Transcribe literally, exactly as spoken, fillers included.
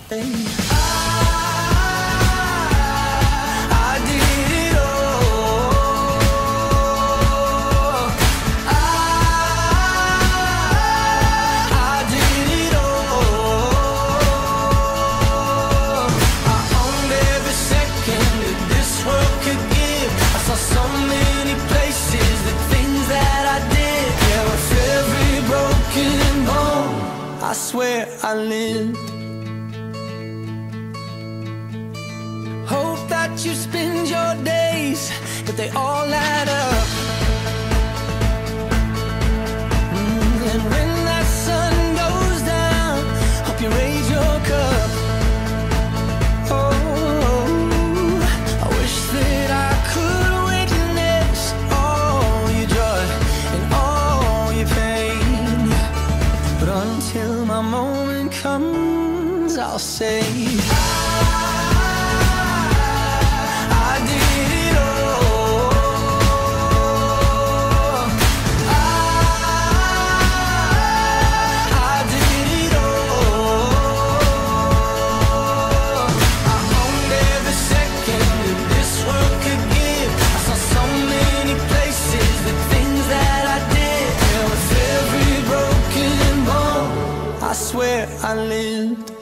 nothing. I did it all. I did it all. I owned every second that this world could give. I saw so many places, the things that I did. Yeah, with every broken bone, I swear I lived. Hope that you spend your days, but they all add up. Mm, and when that sun goes down, hope you raise your cup. Oh, I wish that I could witness all your joy and all your pain, but until my moment comes, I'll say I swear I lived.